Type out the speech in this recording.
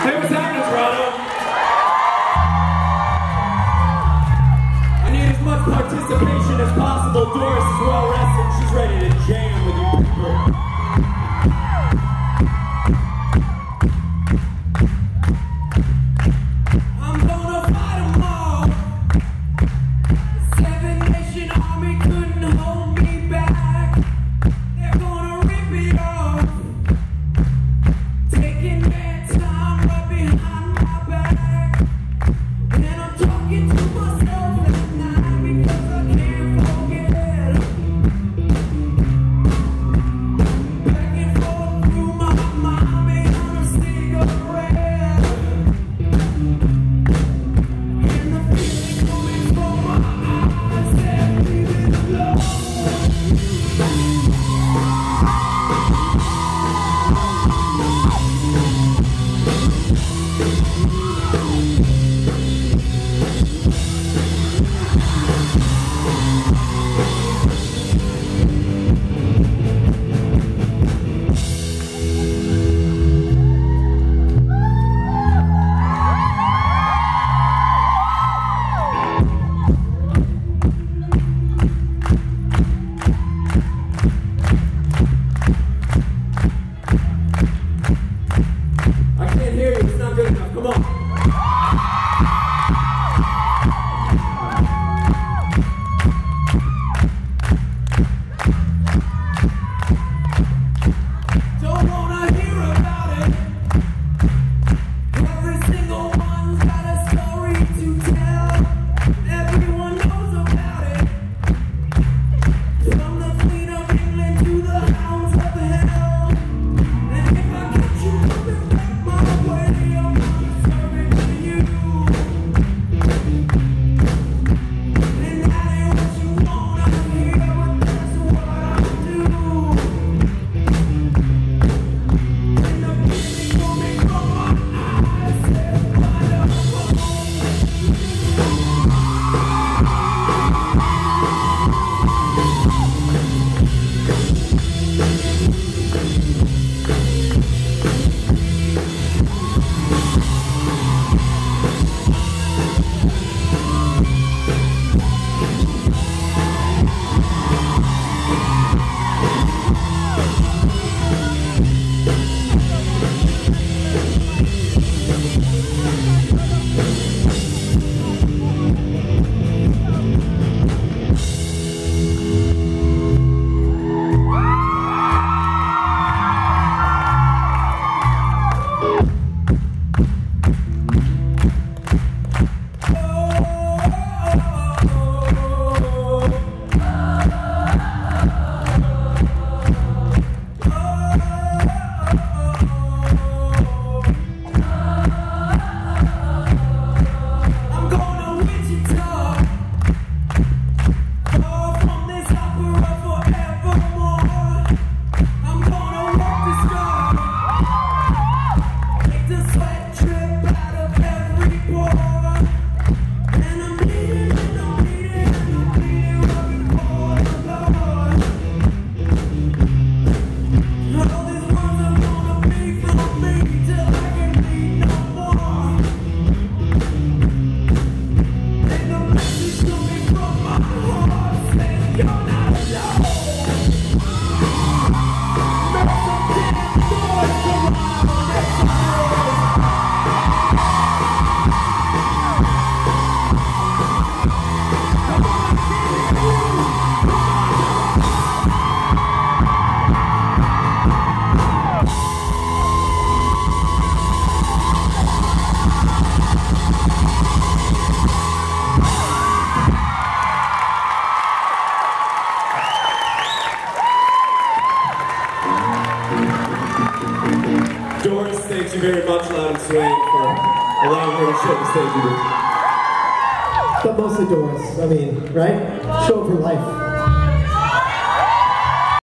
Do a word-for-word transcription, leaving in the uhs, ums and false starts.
Hey, what's happening, Toronto? I need as much participation as possible. Doris is well rested. She's ready to jam with you people. Doris, thank you very much, Loud and Swing, for allowing her to share the stage with you. But mostly Doris, I mean, right? Show up for life.